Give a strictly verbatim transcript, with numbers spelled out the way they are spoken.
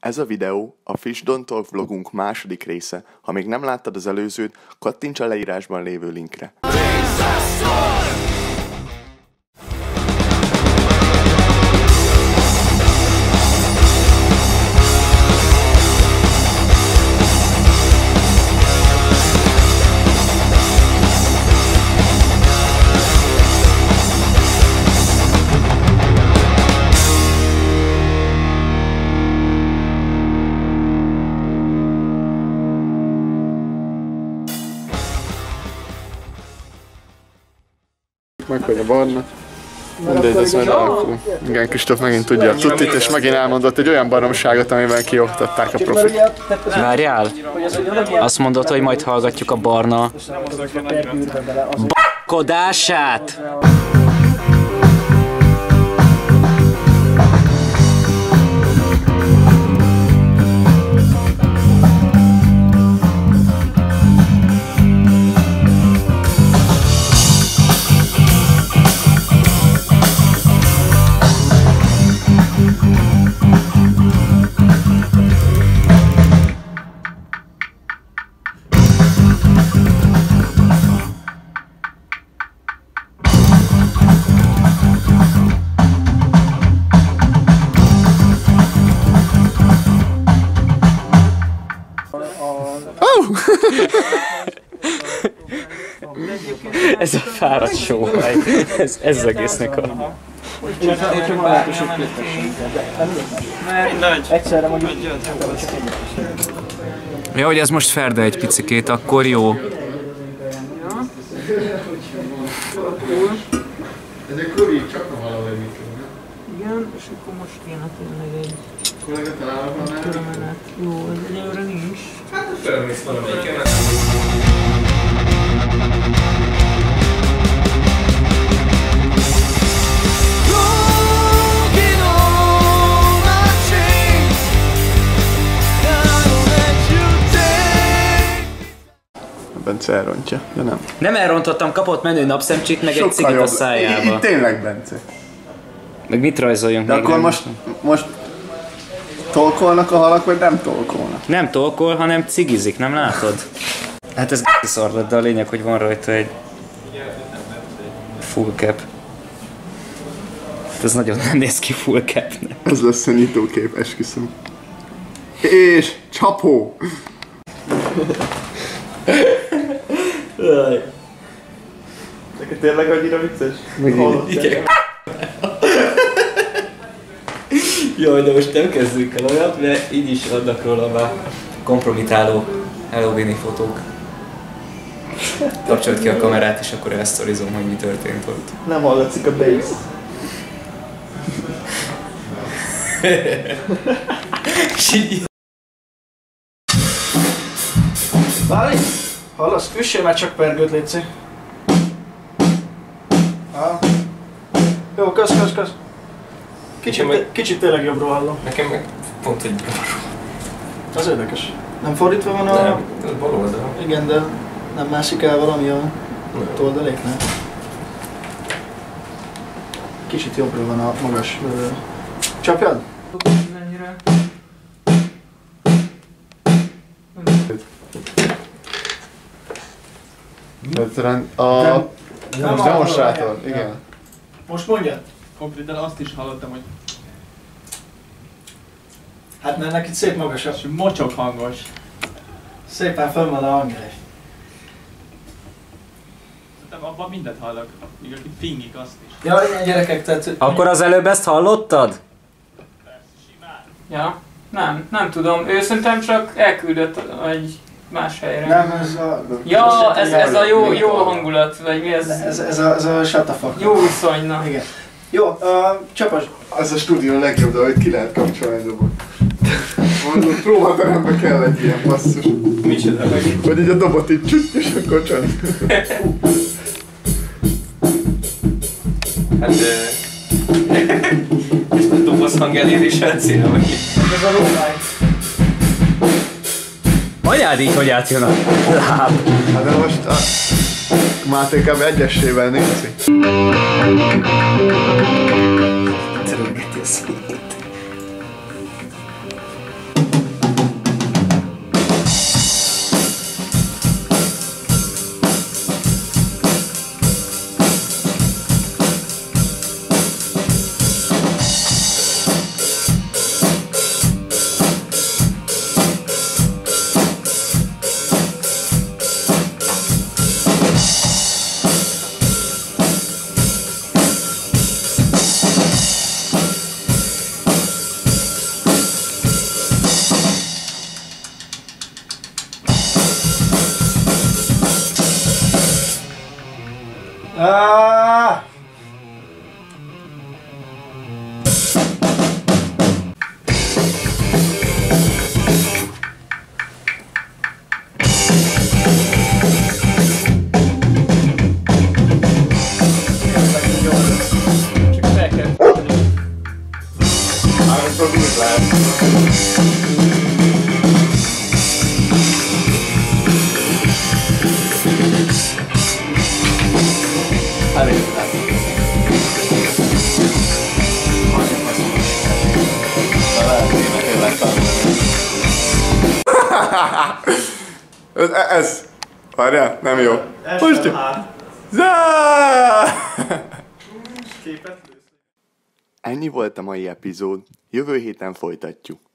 Ez a videó a Fish Don't Talk vlogunk második része. Ha még nem láttad az előzőt, kattints a leírásban lévő linkre. Meg a barna. Mindegy, ez már alakul. Igen, Kristóf megint tudja a tutit, és megint elmondott egy olyan baromságot, amivel kioktatták a profit. Várjál! Azt mondod, hogy majd hallgatjuk a barna b***kodását! Ez a fáradt sóhaj, ez, ez az egésznek a... Ja, hogy ez most ferde egy picikét, akkor jó. Ez egy kuri, csak a valahogy mit tudom. Igen, és akkor most kéne tényleg egy körömenet. Jó, ez egyelőre nincs. Hát a felmész valamelyiken. Bence elrontja, de nem. Nem elrontottam, kapott menő napszemcsét, meg sokkal egy cigit jobb. a szájába. Itt tényleg, Bence. Meg mit rajzoljunk de még? akkor most, most tolkolnak a halak, vagy nem tolkolnak? Nem tolkol, hanem cigizik, nem látod? Hát ez szar lett, de a lényeg, hogy van rajta egy full cap. Ez nagyon nem néz ki full capnek. Ez lesz a nyitókép, esküszöm. És csapó! Neked tényleg annyira vicces? Igen. Jaj, de most nem kezdünk el olyat, mert így is adnak róla már kompromitáló Halloween-i fotók. Kapcsolt ki a kamerát, és akkor elsztorizom, hogy mi történt ott. Nem hallatszik a bass. Várj! Hallasz? Üssél már csak pergőt, létszik. Ah. Jó, kösz, kösz, kösz. Kicsit, meg... kicsit tényleg jobbról hallom. Nekem meg pont egy balról. Az érdekes. Nem fordítva van a... Nem, ez bal oldal. Igen, de nem mászik el valami a oldaléknál. Kicsit jobbról van a magas... Ö... Csapjad? Egyszerűen a demonstrátor, igen. Most mondjad? Konkrétan azt is hallottam, hogy Hát mert neki szép magasabb. mocsok hangos. Szépen fönn van a hangja. Abban mindent hallok, míg aki fingik azt is. Ja, ilyen gyerekek, tehát... Akkor az előbb ezt hallottad? Persze, simán. Ja, nem, nem tudom. Ő szerintem csak elküldött egy más helyre. Nem, ez a... Ja, ez, ez a jó, jó hangulat, vagy mi ez? Ez, ez a, ez a shut the fuck. Jó viszony, na. Igen. Jó, uh, csapasd. Ez a stúdió legjobb, de hogy ki lehet kapcsolni a dobot. Mondom, próbaterembe kell egy ilyen basszus. Micsoda meg? Vagy így a dobot így csütt, és akkor csani. Hát... Ezt a doboz hang elérése cél, vagy? Ez a lowline. Anyád így, hogy átjön a láb. Hát de most a Máté kb. Egyesével nézi. Törögeti a színét. Ez, ez. Várjál, nem jó. Most. Zá! Ennyi volt a mai epizód. Jövő héten folytatjuk.